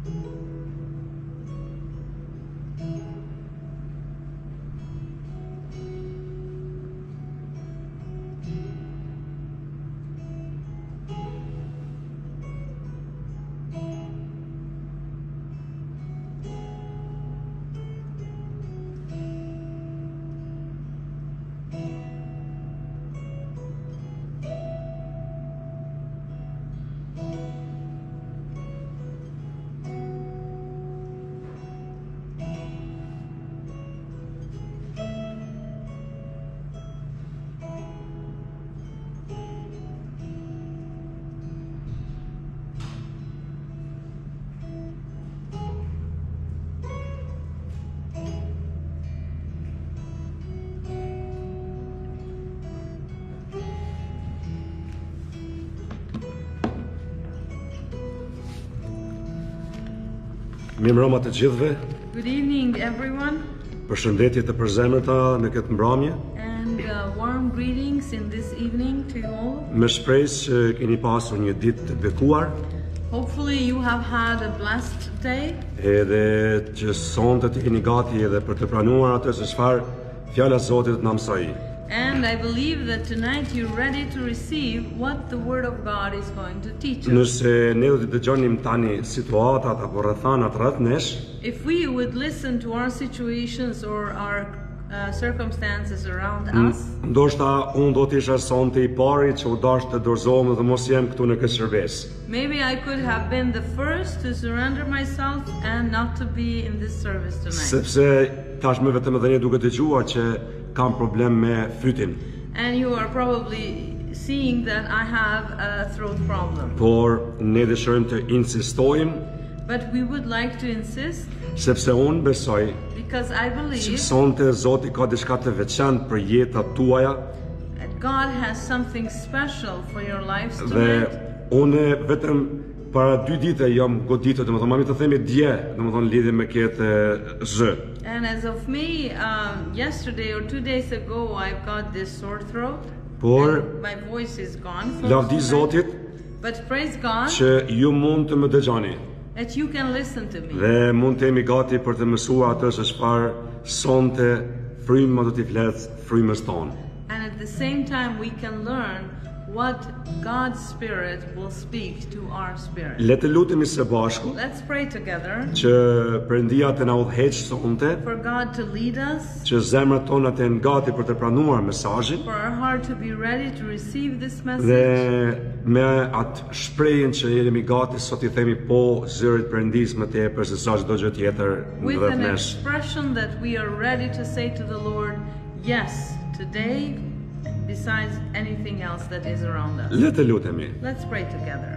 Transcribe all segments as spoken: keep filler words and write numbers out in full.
Mirëmbrëma të gjithëve. Good evening, everyone, Përshëndetje të përzemërta në këtë mbrëmje. and uh, warm greetings in this evening to you all. Me shpresë që keni pasur një ditë të bekuar, Hopefully, you have had a blessed day, edhe që sonte të jeni gati edhe për të pranuar atë se çfarë fjala e Zotit na mësoi. and I believe that tonight you're ready to receive what the Word of God is going to teach us. Nëse ne do të dëgjonim tani situatat apo rrethanat rreth nesh, If we would listen to our situations or our uh, circumstances around us, ndoshta unë do të isha sonte i pari që u dash të dorëzohem dhe mos jem këtu në këtë shërbes. maybe I could have been the first to surrender myself and not to be in this service tonight. Sepse tashmë vetëm edhe ne duke dëgjuar që kam problem me fytin. And you are probably seeing that I have a throat problem. Por ne dëshirojmë të insistojmë But we would like to insist sepse unë besoj because I që believe sonte Zoti ka diçka të veçantë për jetat tuaja that God has something special for your lives dhe tonight. unë vetëm para dy ditë jam goditur, domethënë mami të themi dje, domethënë lidhje me këtë zë. And as of me, um, yesterday or two days ago, I've got this sore throat. Por and my voice is gone. for lavdi some time. Zotit But praise God që ju mund të më dëgjoni that you can listen to me. dhe mund të jemi gati për të mësuar atë se çfarë sonte fryma do t'i flet frymës tonë. And at the same time, we can learn what God's Spirit will speak to our spirit. Le të lutemi së bashku Let's pray together që Perëndia të na udhëheq sonte, for God to lead us, që zemrat tona të jenë gati për të pranuar mesazhin for our heart to be ready to receive this message, dhe me atë shprehjen që jemi gati sot i themi po zërit Perëndis më tepër se sa çdo gjë tjetër with rreth an nesh. expression that we are ready to say to the Lord, yes, today, besides anything else that is around us. Le të lutemi. Let's pray together.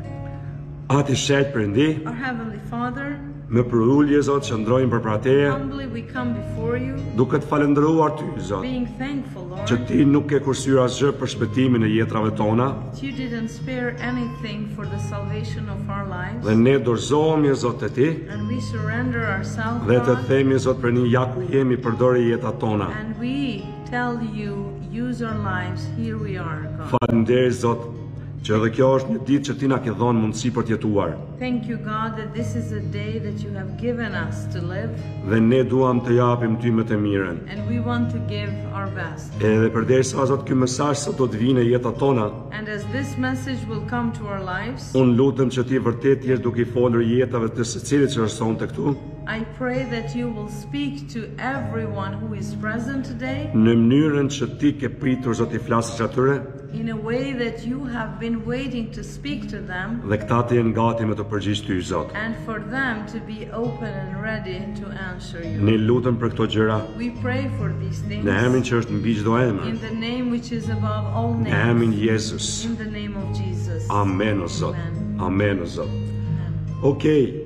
Ati shet Perëndi, Our Heavenly Father, me përulje Zot që ndrojmë për prateje, humbly we come before you, duke të falendëruar Ty Zot, being thankful, që Lord, Ti nuk ke kursyer asgjë për shpëtimin e jetrave tona that you didn't spare anything for the salvation of our lives. dhe ne dorëzohemi Zot te Ti And we surrender ourselves, dhe të God, themi Zot për një ja ku jemi përdori jetat tona. and we tell you, use our lives, here we are, God. Faleminderit Zot që edhe kjo është një ditë që Ti na ke dhënë mundësi për të jetuar Thank you, God, that this is a day that you have given us to live, dhe ne duam të japim Ty më të mirën. and we want to give our best. Edhe përderisa Zot ky mesazh sot do të vinë në jetat tona, And as this message will come to our lives, unë lutem që Ti vërtet jesh duke i folur jetave të secilit që është sonte këtu, I pray that you will speak to everyone who is present today në mënyrën që Ti ke pritur Zot i flasësh atyre in a way that you have been waiting to speak to them, dhe këta të jenë gati me të përgjigjë Ty Zot. and for them to be open and ready to answer you. Ne lutem për këto gjëra We pray for these things në emrin që është mbi çdo emër, in the name which is above all në emrin names, Jezus. in the name of Jesus. Amen o Zot. Amen. Amen o Zot. Amen. Okej.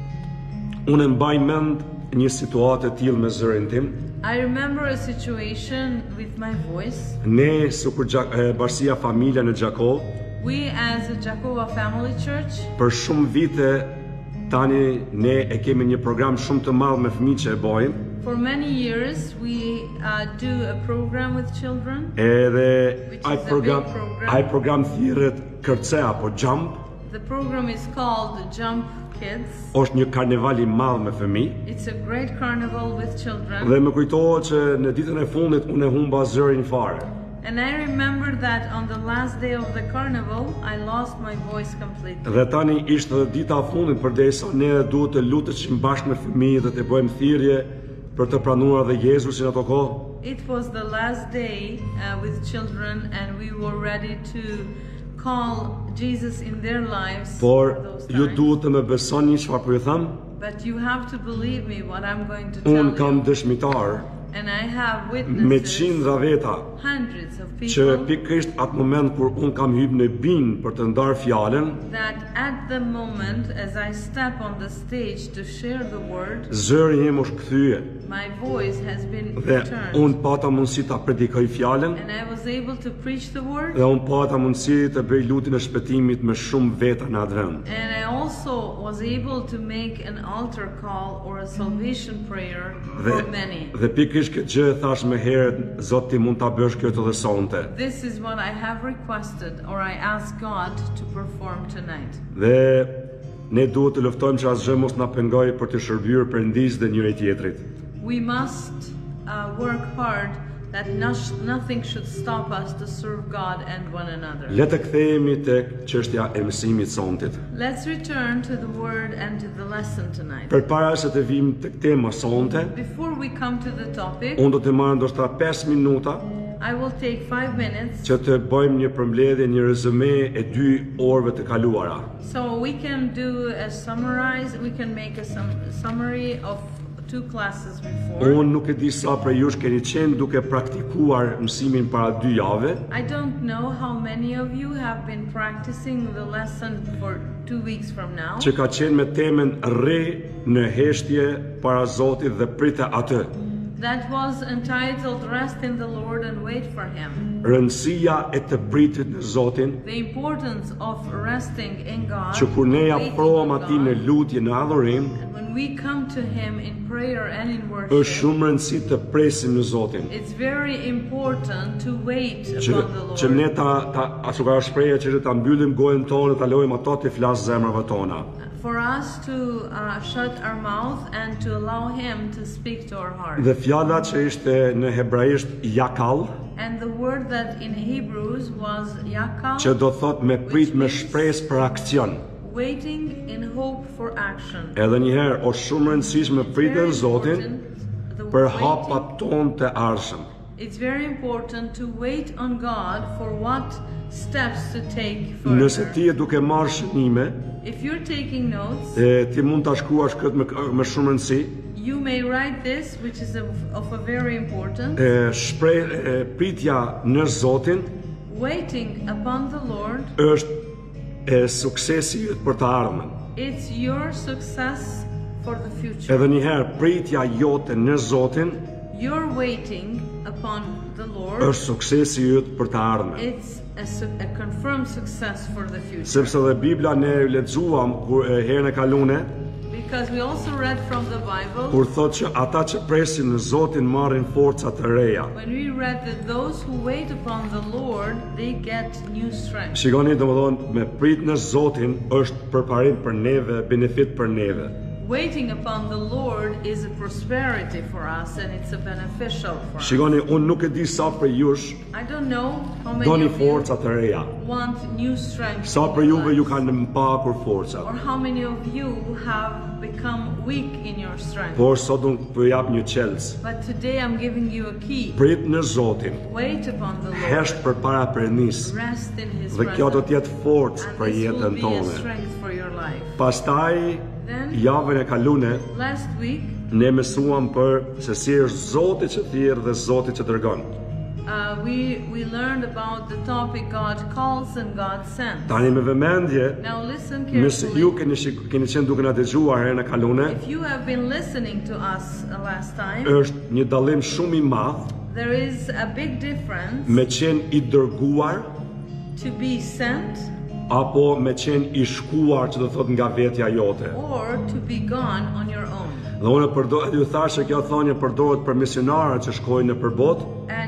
Unë mbaj mend një situatë e tillë me zërin tim. I remember a situation with my voice. Ne super Bashkia Familja në Gjakov, We as a Jakova Family Church, për shumë vite tani ne e kemi një program shumë të madh me fëmijë që e bojmë. for many years we uh, do a program with children. Edhe Which ai is a program, big program. ai program thirret kërce apo jump, The The program is called Jump Kids. Është një karneval i madh me fëmijë. It's a great carnival with children. Dhe më kujtohet që në ditën e fundit unë e humba zërin fare. And I remember that on the last day of the carnival, I lost my voice completely. Dhe tani ishte edhe dita e fundit përderisa ne duhet të luteshim bashkë me fëmijët dhe të bëjmë thirrje për të pranuar edhe Jezusin ato kohë. It was the last day uh, with children, and we were ready to call Jesus in their lives Por for those ju times. duhet të më besoni çfarë po ju them. But you have to believe me what I'm going to tell Un kam you. dëshmitar And I have me witnesses, qindra veta hundreds of që people, pikërisht atë moment kur un kam hyrë në bin për të ndarë fjalën, that at the moment as I step on the stage to share the word, zëri im është kthye my voice has been dhe returned. un pata mundësi ta predikoj fjalën And I was able to preach the word. dhe un pata mundësi të bëj lutjen e shpëtimit me shumë veta në atë vend. And I also was able to make an altar call or a salvation prayer Dhe, for many. dhe pikërisht këtë gjë thash më herët, Zot ti mund ta bësh këtë dhe sonte. This is what I have requested, or I ask God to perform tonight. Dhe ne duhet të luftojmë që asgjë mos na pengojë për të shërbyer Perëndis dhe njëri tjetrit. We must uh, work hard that no nothing should stop us to serve God and one another. Le të kthehemi tek çështja e mësimit sontit. Let's return to the word and to the lesson tonight. Përpara se të vim tek tema sonte, Before we come to the topic, unë do të marr ndoshta pesë minuta I will take five minutes që të bëjmë një përmbledhje, një rezume e dy orëve të kaluara. so we can do a summarize, we can make a sum summary of two classes before. Unë nuk e di sa prej jush keni qenë duke praktikuar mësimin para dy javë. I don't know how many of you have been practicing the lesson for two weeks from now. Që ka qenë me temën rre në heshtje para Zotit dhe prite atë. That was entitled Rest in the Lord and Wait for Him. Rëndësia e të pritit në Zotin, The importance of resting in God. që kur ne waiting afrohem on atij në God, lutje, në adhurim, and when we come to Him in prayer and in është worship, shumë rëndësi të presim në Zotin. it's very important to wait Që, upon the Lord. që ne ta, ta ashtu ka shpreja që ta mbyllim gojën tonë, ta lojmë ato të flas zemrave tona. For us to uh, shut our mouth and to allow Him to speak to our heart. Dhe fjala që ishte në hebraisht yakal, And the word that in Hebrews was yakal, që do thot me prit me shpresë për aksion. waiting in hope for action. Edhe një herë, është shumë rëndësishme pritën Very Zotin important, the për waiting- hapat tonë të ardhshëm. It's very important to wait on God for what steps to take Nëse further. ti e duke marrë shënime, If you're taking notes, e, ti mund ta shkruash këtë me, me shumë rëndësi. you may write this, which is of, of a very important. E, shprej, e, pritja në Zotin Waiting upon the Lord, është e, suksesi yt për të ardhmen. it's your success for the future. Edhe një herë, pritja jote në Zotin You're waiting upon the Lord. është suksesi yt për të ardhmen. It's a, su- a confirmed success for the future. Sepse dhe Bibla ne lexuam kur e, herën e kalune, Because we also read from the Bible, kur thotë që ata që presin në Zotin marrin forca të reja. when we read that those who wait upon the Lord, they get new strength. Shikoni, domethënë me prit në Zotin është përparim për neve, benefit për neve. Waiting upon the Lord is a prosperity for us and it's a beneficial for us. Shikoni, unë nuk e di sa për jush I don't know how many doni of you forca të reja. want new strength Sa in për your juve ju lives. kanë mpakur forcat. Or how many of you have become weak in your strength. Por sot unë po jap një qelës. But today I'm giving you a key. Prit në Zotin, Wait upon the Lord. hesht përpara Perëndis. Rest in His Dhe kjo do presence. të jetë forcë And për this will jetën be a tonë. strength for your life. Pastaj, Then, javën e kalune, last week, ne mësuam për se si është Zoti që thirr dhe Zoti që dërgon. uh, we, we learned about the topic God calls and God sends. Tani me vëmendje, Now listen nëse ju carefully. keni shik- keni qenë duke na dëgjuar herën e kalune, If you have been listening to us uh, last time, është një dallim shumë i madh there is a big difference me qenë i dërguar to be sent apo me qenë i shkuar, që do thot nga vetja jote. or to be gone on your own. Dhe unë përdo, ju thash se kjo thonjë përdoret për misionarët që shkojnë në përbot, And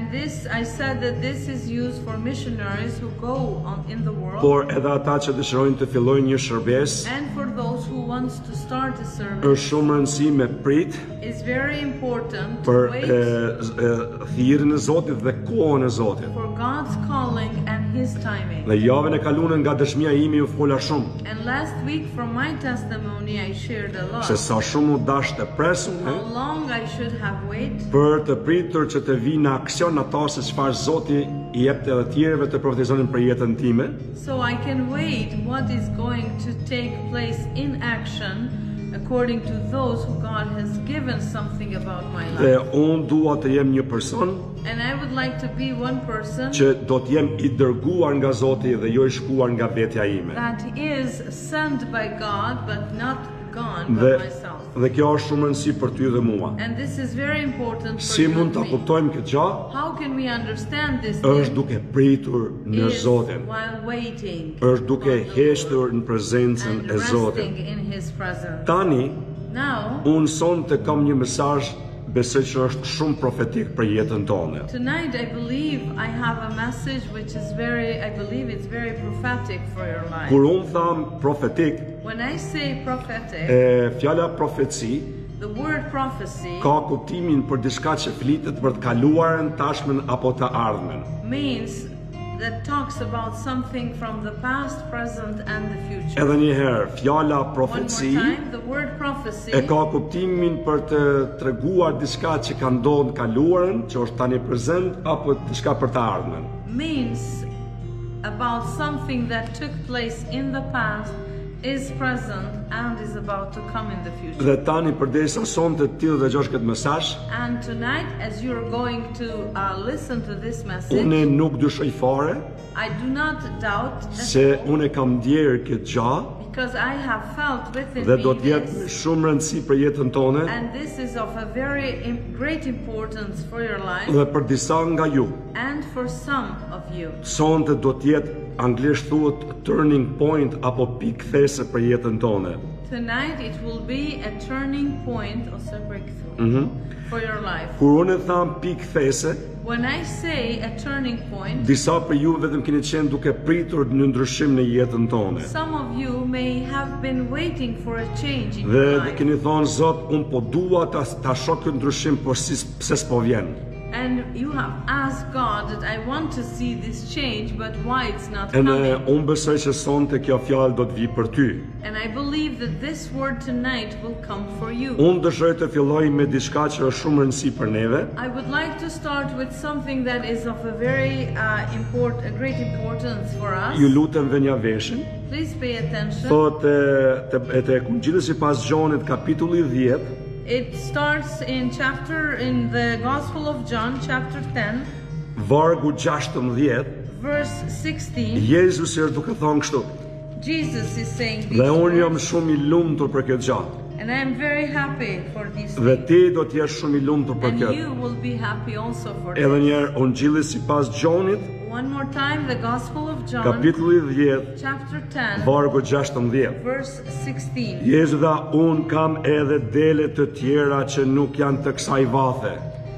And this, I said that this is used for missionaries who go on in the world. Por edhe ata që dëshirojnë të fillojnë një shërbes, And for those who wants to start a service. është shumë rëndësi me prit It's very important to për wait e, e, thirrjen e Zotit dhe kohën e Zotit. for God's calling and His timing. Dhe javën e kaluar nga dëshmia ime u fola shumë, And last week from my testimony I shared a lot. se sa shumë u dash të presun How long I should have waited për të pritur që të vi në aksion ata se çfarë Zoti i jep të edhe tjerëve të profetizonin për jetën time, so I can wait what is going to take place in action according to those who God has given something about my dhe life. unë dua të jem një person And I would like to be one person që do të jem i dërguar nga Zoti dhe jo i shkuar nga vetja ime. that is sent by God but not gone Dhe, by myself. dhe kjo është shumë rëndësi për ty dhe mua. And this is very important for Si you mund and ta me. kuptojmë këtë gjë? How can we understand this Është thing? duke pritur në Is Zotin. while waiting Është duke on the heshtur Lord në prezencën and e Zotit. resting in His presence. Tani, Now, unë sonte kam një mesazh besoj që është shumë profetik për jetën tonë. tonight I believe I have a message which is very, I believe it's very prophetic for your life. Kur unë tham profetik, When I say prophetic, e, fjala profeci the word prophecy ka kuptimin për diçka që flitet për të kaluarën, tashmen apo të ardhmen. means that talks about something from the past, present, and the future. Edhe një herë, fjala One more profeci time, the word prophecy e ka kuptimin për të treguar diçka që ka ndodhur në kaluarën, që është tani prezent, apo diçka për të ardhmen. means about something that took place in the past, is present, and is about to come in the future. Dhe tani përderisa sonte ti do dëgjosh këtë mesazh, And tonight, as you're going to uh, listen to this message, unë nuk dyshoj fare I do not doubt at se all, unë e kam ndjerë këtë gjë because I have felt within dhe me do të jetë me this, shumë rëndësi për jetën tonë and this is of a very im- great importance for your life dhe për disa nga ju. and for some of you. Sonte do të jetë anglisht thuhet turning point apo pikë these për jetën tonë. Tonight it will be a turning point or a breakthrough for your life. Kur unë e tham pikë these, When I say a turning point, disa për ju vetëm keni qenë duke pritur një ndryshim në jetën tonë. some of you may have been waiting for a change in Dhe your life. keni thonë Zot, unë po dua ta ta shoh këtë ndryshim, por si pse s'po vjen. And you have asked God that I want to see this change, but why it's not E në coming? unë besoj që sonte kjo fjalë do të vi për ty. And I believe that this word tonight will come for you. Unë dëshiroj të filloj me diçka që është shumë rëndësi për neve. I would like to start with something that is of a very uh, important, a great importance for us. Ju lutem vënja veshin. Please pay attention. Thotë te te te Kungjilli sipas Gjonit kapitulli dhjetë, It starts in chapter in the Gospel of John, chapter ten, vargu gjashtëmbëdhjetë, verse sixteen. Jezusi është duke thonë kështu. Jesus is saying these Dhe unë jam words, shumë i lumtur për këtë gjë. and I am very happy for these Dhe things. ti do të jesh shumë i lumtur për And këtë. you will be happy also for Edhe this. një herë Ungjilli sipas Gjonit, One more time, the Gospel of John, kapitulli dhjetë, chapter ten, vargu gjashtëmbëdhjetë. verse sixteen. Jezu tha, unë kam edhe dele të tjera që nuk janë të kësaj vathe.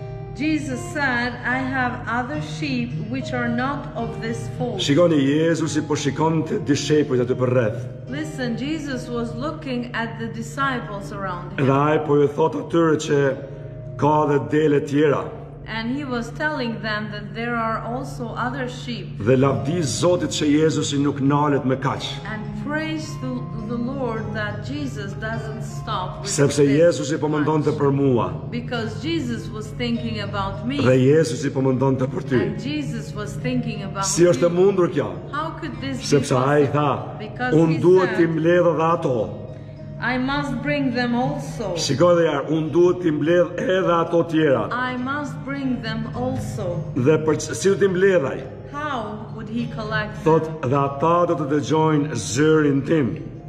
Jesus said, I have other sheep which are not of this fold. Shikoni, Jezusi po shikon të dishepujt aty për rreth. Listen, Jesus was looking at the disciples around him. Dhe ai po ju thot atyre që ka edhe dele tjera. And he was telling them that there are also other sheep. Dhe lavdi Zotit që Jezusi nuk nalet me kaq. And praise the, the Lord that Jesus doesn't stop with Sepse this Jezusi po mendonte much. për mua. Because Jesus was thinking about me. Dhe Jezusi po mendonte për ty. And Jesus was thinking about Si është e you. mundur kjo? How could this be Sepse ai possible? tha, Because unë he duhet t'i said, mbledh edhe ato. I must bring them also. Shikoj dhe jarë, unë duhet t'i mbledh edhe ato tjera. I must bring them also. Dhe për ç- si do t'i mbledhaj? How would he collect Thot, them? dhe ata do të dëgjojnë zërin tim.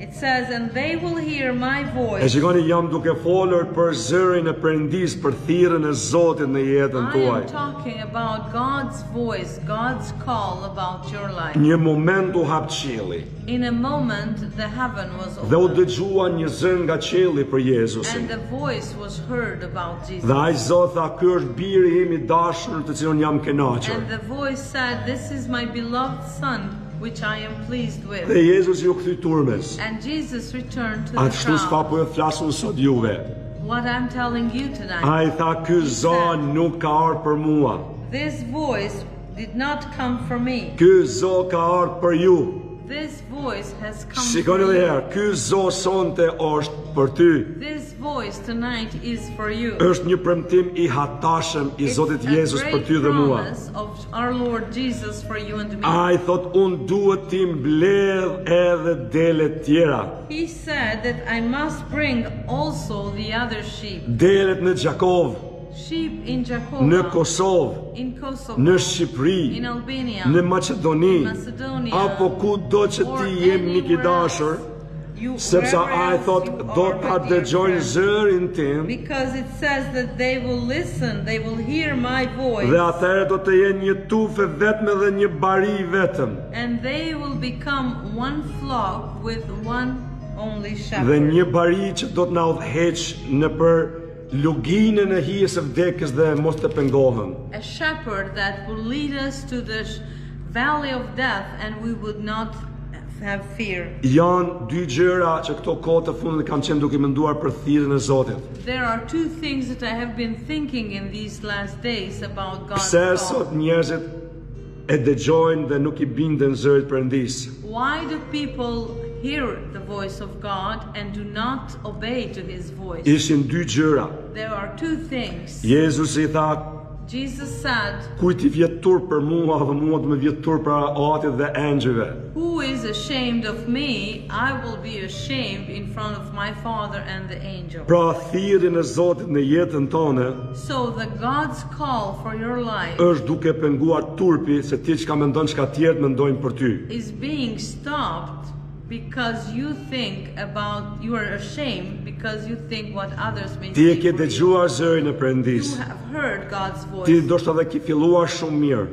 It says, and they will hear my E voice. shikoni, jam duke folur për zërin e Perëndis, për thirrjen e Zotit në jetën I tuaj. am talking about God's voice, God's call about your life. Një moment u hap qielli In a moment, the heaven was dhe u opened, dëgjua një zëng nga qielli për Jezusin. and the voice was heard about Jesus. Dhe ai Zot tha, ky është biri im i dashur, të cilën jam kënaqur. And the voice said, this is my beloved son, which I am pleased with. Dhe Jezus ju kthy turmes. And Jesus returned to Atë the shtu s'ka crowd. po e flasun sot juve. What I'm telling you tonight, Ai tha, ky zë nuk ka ardhur për mua. this voice did not come from me. Ky zë ka ardhur për ju. This voice has come Shikoni from edhe you. herë, ky zë sonte është për ty. This voice tonight is for you. Është një premtim i hatashëm i It's Zotit a Jezus great për ty dhe mua. promise of our Lord Jesus for you and me. Ai thot, unë duhet ti mbledh edhe dele tjera. He said that I must bring also the other sheep. Delet në Gjakov, Sheep in në Jacob, Kosovë, in Kosovo, në Shqipëri, in Albania, në Maqedoni, in Macedonia, apo ku do që or ti jem një i anywhere dashur, else. You- sepse wherever ai else thot, you do are, ta my dear dëgjojnë friend. zërin tim, Because it says that they will listen, they will hear my voice, dhe atëherë do të jenë një tufë vetëm dhe një bari vetëm, and they will become one flock with one only dhe shepherd. një bari që do të na udhëheq në për luginën e hijes së vdekjes dhe mos të pengohen. A shepherd that will lead us to the sh- valley of death, and we would not have fear. Janë dy gjëra që këto kohë të fundit kam qenë duke menduar për thirrjen e Zotit. There are two things that I have been thinking in these last days about God's Pse call. sot njerëzit e dëgjojnë dhe nuk i binden zërit Perëndis? Why do people hear the voice of God and do not obey to his voice? Ishin dy gjëra. There are two things. Jezusi tha, Jesus said, kujt i vjet tur për mua dhe mua do më vjet tur për Atit dhe engjëve. who is ashamed of me, I will be ashamed in front of my Father and the angel. Pra thirrjen e Zotit në jetën tonë So the God's call for your life është duke penguar turpi se ti çka mendon çka tjerët mendojnë për ty. is being stopped because you think about, you are ashamed because you think what others may Ti e think ke for you. dëgjuar zërin e Perëndis. You have heard God's Ti voice, ndoshta edhe ke filluar shumë mirë,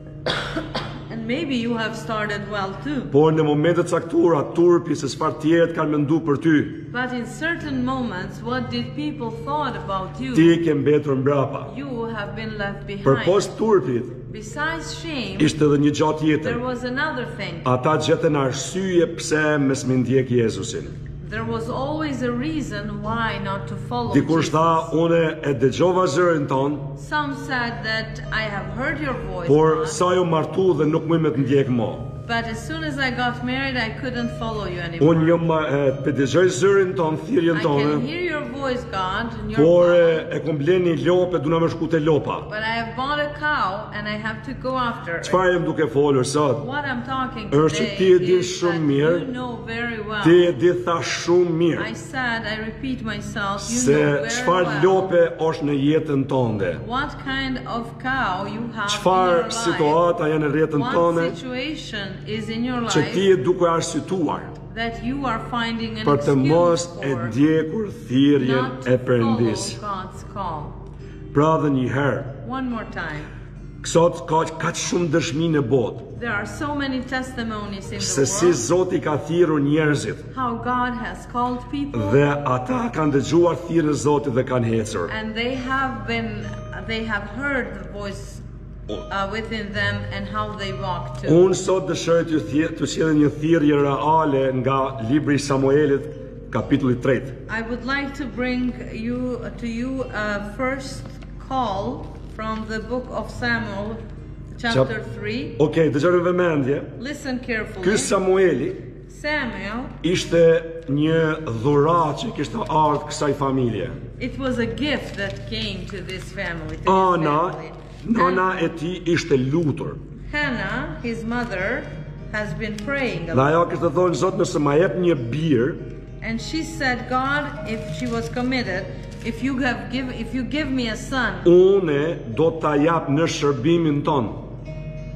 and maybe you have started well too. por në momente caktuara turpi se çfarë tjerët kanë menduar për ty, But in certain moments, what did people thought about ti you? ke mbetur mbrapa. You have been left Përpos behind. turpit Besides shame, ishte edhe një gjë tjetër. there was another thing. Ata gjetën arsye pse mes më ndjek Jezusin. There was always a reason why not to follow Dikur tha, Jesus. une e dëgjova zërin ton, Some said that I have heard your voice, por God, sa ju martu dhe nuk më me të ndjek mo. but as soon as I got married, I couldn't follow you Unë anymore. jo ma e të dëgjoj zërin ton, thirrjen I can tonë, hear your voice, God, and your por voice, e, e kom bleni lope, du na më shku te lopa. but I have bought a cow and I have to go after it. Çfarë jam duke folur sot? What I'm talking Është today ti e di is shumë that mirë. you know very well. Ti e di tha shumë I mirë said, I repeat myself, you se know very çfarë well lope është në jetën tonde. what kind of cow you have in Çfarë your life. situata janë në rrjetën What tonë situation is in your që ti life e duke arsyetuar that you are finding an për të mos excuse e for ndjekur thirrjen not e to Perëndis. follow God's call. Pra dhe një herë, One more time. sot ka kaq shumë dëshmi në botë There are so many testimonies in se the si world Zoti ka thirrur njerëzit how God has called people dhe ata kanë dëgjuar thirrjen e Zotit dhe kanë ecur. and they have been, they have heard the voice uh, within them and how they walk too. Unë sot dëshiroj të thirr të sjell një thirrje reale nga libri i Samuelit, kapitulli tre. I would like to bring you to you a first call from the book of Samuel, chapter three. Okej, dëgjoni me vëmendje. Listen carefully. Ky Samueli Samuel, ishte një dhuratë që kishte ardhur kësaj familje. it was a gift that came to this family. To his Ana, family. nana e tij ishte lutur. And Hannah, his mother, has been praying a Dhe lot. ajo kishte thonë, Zot, nëse ma jep një bir, And she said, God, if she was committed, if you have give, if you give me a son, unë do ta jap në shërbimin ton.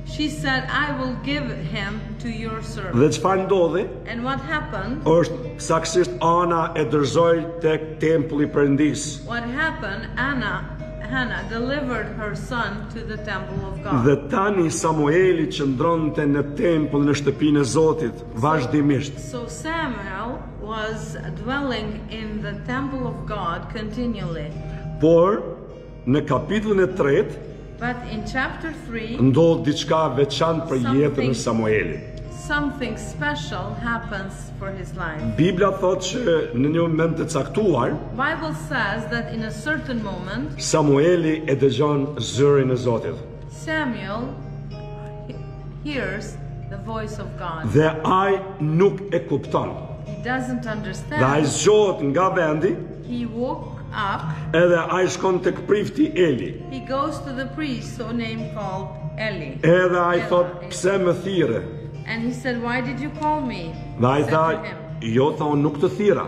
She said, I will give him to your servant. Dhe çfarë ndodhi? And what happened? Është saktësisht Ana e dërzoi tek tempulli i Perëndis. What happened? Anna, Hannah delivered her son to the temple of God. Dhe tani Samueli qëndronte në tempull në shtëpinë e Zotit vazhdimisht. So Samuel was dwelling in the temple of God continually. Por në kapitullin e tretë But in chapter three, ndodh diçka veçantë për jetën e Something- Samuelit. something special happens for his life. Bibla thotë që në një moment të caktuar Bible says that in a certain moment, Samueli e dëgjon zërin e Zotit. Samuel he- hears the voice of God. Dhe ai nuk e kupton. He doesn't Dhe ai understand. zgjohet nga vendi, He woke up. edhe ai shkon tek prifti Eli. He goes to the priest, so name called Eli. Edhe ai Eli. thot, pse më thirre? And he said, why did you call me? Dhe ai Said tha, to him. jo, tha, unë nuk të thira.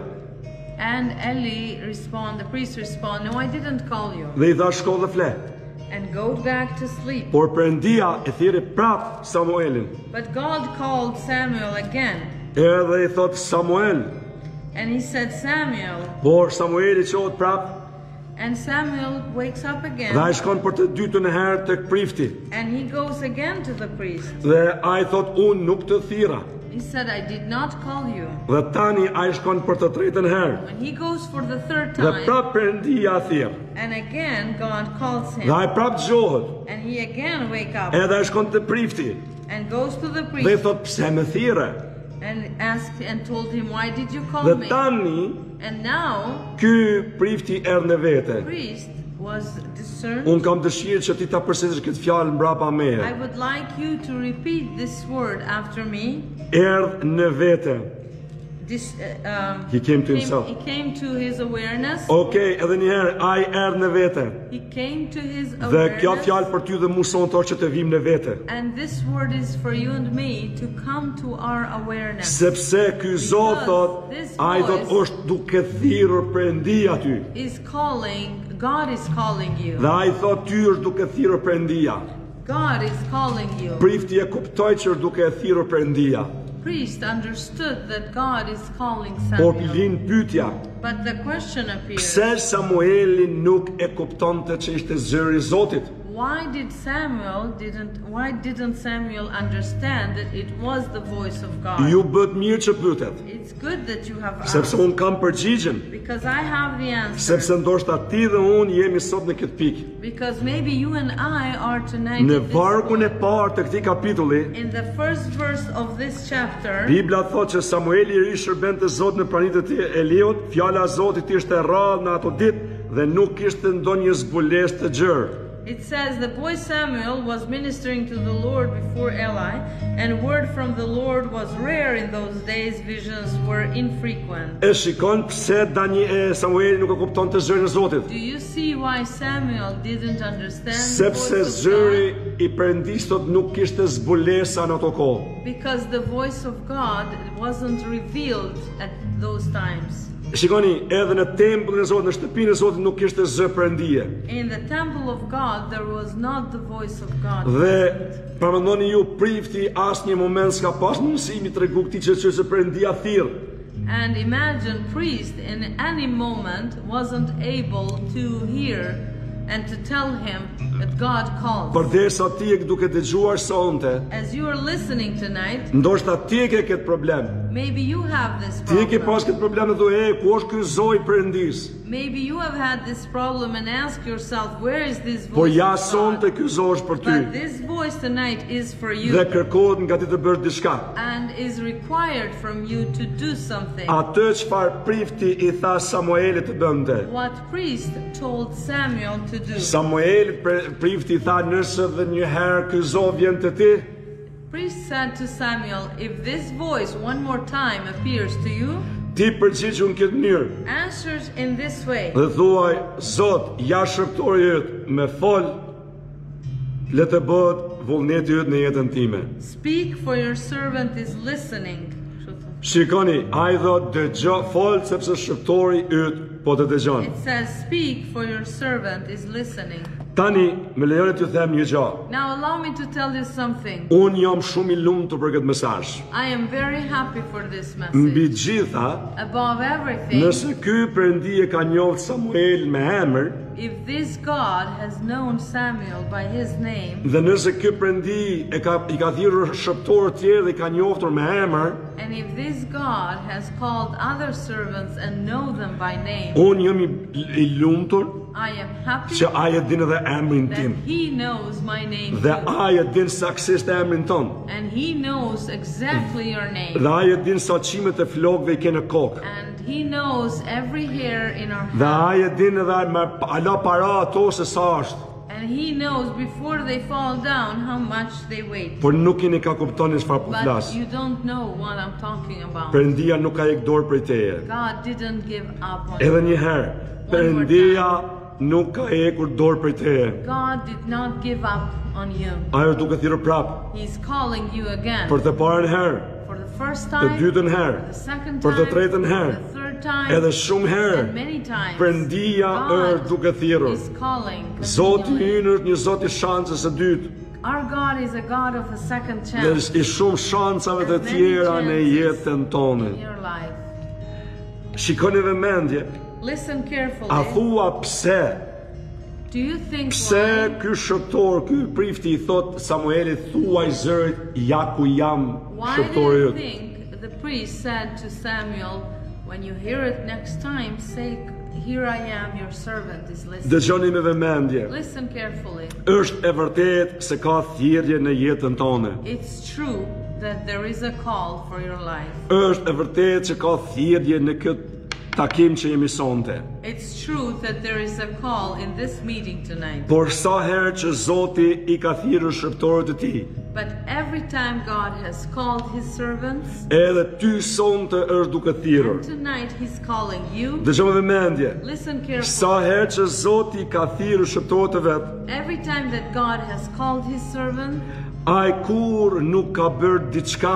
And Eli respond, the priest respond, no, I didn't call you. Dhe i tha, shko dhe fle. And go back to sleep. Por Perëndia e thiri prap Samuelin. But God called Samuel again. Edhe i thot, Samuel. And he said, Samuel. Por Samueli qohet prap. And Samuel wakes up Dhe again. ai shkon për të dytën e herë tek prifti. And he goes again to the priest. Dhe ai thot, unë nuk të thira. He said, I did not call you. Dhe tani ai shkon për të tretën herë. When he goes for the third Dhe time, prap Perëndia thirr. and again God calls Dhe him. ai prap dëgjohet. And he again wake up Edhe ai shkon te prifti. and goes to the Dhe i priest thot, pse më thirre? and asked and told him, why did you call Dhe me? tani And now, ky prifti erdh në vete. the priest was discerned. Unë kam dëshirë që ti ta përsërisësh këtë fjalë mbrapa meje. I would like you to repeat this word after me. Erdh në vete. This, uh, um, He came to came- himself. He came to his awareness. Okej, edhe një herë, ai erdh në vete. He came to his Dhe kjo awareness. fjalë për ty dhe mua sontor që të vim në vete. And this word is for you and me to come to our awareness. Sepse ky Zot thot, this ai thot voice- është duke thirrur Perëndia ty. Is calling, God is calling you. Dhe ai thot ty është duke thirrur Perëndia. God is calling you. Prifti e kuptoi që është duke e thirrur Perëndia. Priest understood that God is calling Por Samuel. lin pyetja, But the question appears, pse Samueli nuk e kuptonte që ishte zëri i Zotit? why did Samuel didn't why didn't Samuel understand that it was the voice of God? Ju bët mirë që pyetet, It's good that you have sepse asked, un kam përgjigjen, because I have the answer. sepse ndoshta ti dhe unë jemi sot në këtë pikë. Because maybe you and I are tonight Në at this vargun e point. parë të këtij kapitulli, In the first verse of this chapter, Bibla thotë që Samueli i ri shërbente Zotin në pranitë e tij Eliut, fjala e Zotit ishte e rrallë në ato ditë dhe nuk kishte ndonjë zbulesë të gjerë. it says, the boy Samuel was ministering to the Lord before Eli, and word from the Lord was rare in those days, visions were infrequent. E shikon pse Dani e Samueli nuk e kuptonte zërin e Zotit. Do you see why Samuel didn't understand the Sepse voice of zëri God? i Perëndisë nuk kishte zbulesa në ato kohë. Because the voice of God wasn't revealed at those times. Shikoni, edhe në tempullin e Zotit, në shtëpinë e Zotit nuk kishte zë Perëndie. In the temple of God, there was not the voice of God. Dhe përmendoni ju prifti asnjë moment s'ka pas mundësimi tregu këtij që që Perëndia thirr. And imagine priest in any moment wasn't able to hear and to tell him that God calls. Përderisa ti e ke duke dëgjuar sonte, As you are listening tonight, ndoshta ti e ke këtë problem. maybe you have this Ti e ke pas problem. këtë problem dhe thua, "E, ku është ky zoj i Perëndis?" Maybe you have had this problem and ask yourself, where is this Por voice ja of sonte God? ky zoj është për ty But this voice tonight is for you dhe kërkohet nga ti të bësh diçka. and is required from you to do something. Atë çfarë prifti i tha Samuelit të bënte. What priest told Samuel to do? Samueli pre- prifti i tha, "Nëse edhe një herë ky zoj vjen te ti, Priest said to Samuel, if this voice one more time appears to you, ti përgjigj unë këtë mënyrë." answers in this way. Dhe thuaj, Zot, ja shërptori yt, me fol, le të bëhet vullneti yt në jetën time. Speak, for your servant is listening. Shikoni, ai do dëgjoj, fol sepse shërptori yt po të dëgjon. It says, speak, for your servant is listening. Tani, me lejoni t'ju them një gjë. Now allow me to tell you something. Unë jam shumë i lumtur për këtë mesazh. I am very happy for this Mbi message. gjitha, Above everything, nëse ky Perëndi e ka njohur Samuel me emër, if this God has known Samuel by his name, dhe nëse ky Perëndi e ka i ka thirrur shërptorë të tjerë dhe i ka njohur me emër, and if this God has called other servants and know them by name, unë jam i, i lumtur I am happy që ai e din edhe emrin that tim. he knows my name Dhe too. ai e din saksisht emrin ton. And he knows exactly your name. Dhe ai e din sa qimet e flokëve i ke në kokë. And he knows every hair in our Dhe head. ai e din edhe me ala para ato se sa është. And he knows before they fall down how much they weigh. Por nuk jeni ka kuptoni çfarë po But flas. you don't know what I'm talking about. Perëndia nuk ka ikë dorë prej teje. God didn't give up on Edhe you. një herë, Perëndia nuk ka ekur dorë prej teje. God did not give up on you. Ai është duke thirrur prap. He's calling you again. Për të parën herë, For the first të time, dytën for herë, the second për time, të tretën herë, for the third time, edhe shumë herë. and many times. Perëndia është God duke thirrur. is calling. Zoti continually. ynë është një Zot i shansës së dytë. Our God is a God of a second Dhe chance i shumë shansave të and many tjera në chances jetën tonë. in your life. Shikoni me mendje, Listen carefully. a thua pse? Do you think Pse why, ky shërptor, ky prifti i thot Samuelit, thuaj zërit, ja ku jam why do shërptori you yt. think the priest said to Samuel, when you hear it next time, say, here I am, your servant is listening. Dëgjoni me vëmendje. Listen carefully. Është e vërtet se ka thirrje në jetën tonë. It's true that there is a call for your life. Është e vërtet se ka thirrje në këtë takim që jemi sonte. It's true that there is a call in this meeting tonight. Por sa herë që Zoti i ka thirrur shërptorët e tij, But every time God has called his servants, edhe ty sonte është duke thirrur. and tonight he's calling you, Dëgjoni me vëmendje. listen carefully. Sa herë që Zoti ka thirrur shërptorët e vet, Every time that God has called his servant, ai kur nuk ka bërë diçka.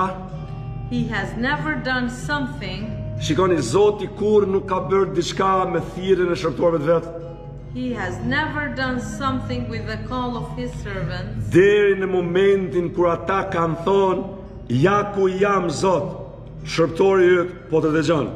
he has never done something. Shikoni, Zoti kur nuk ka bërë diçka me thirrjen e shërptorëve të vet, He has never done something with the call of his servants deri në momentin kur ata kanë thonë, ja ku jam Zot, shërptori yt po të dëgjon.